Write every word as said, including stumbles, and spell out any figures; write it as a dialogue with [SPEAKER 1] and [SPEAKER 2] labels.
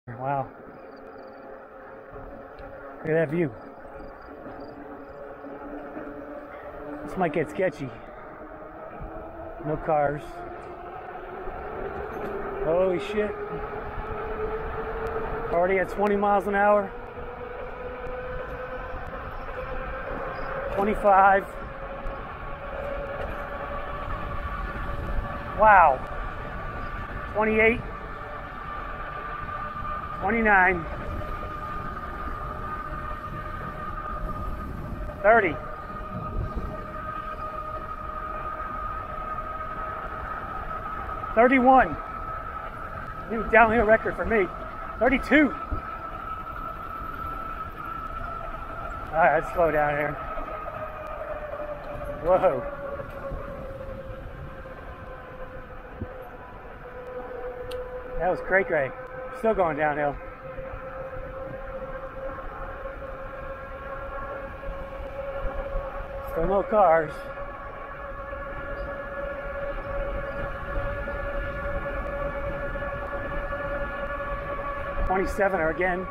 [SPEAKER 1] Wow. Look at that view. This might get sketchy. No cars. Holy shit. Already at twenty miles an hour. twenty-five. Wow. twenty-eight. twenty-nine. thirty. thirty-one. New downhill record for me. thirty-two. Alright, let's slow down here. Whoa. That was cray cray. Still going downhill. Still no cars. twenty-seven again.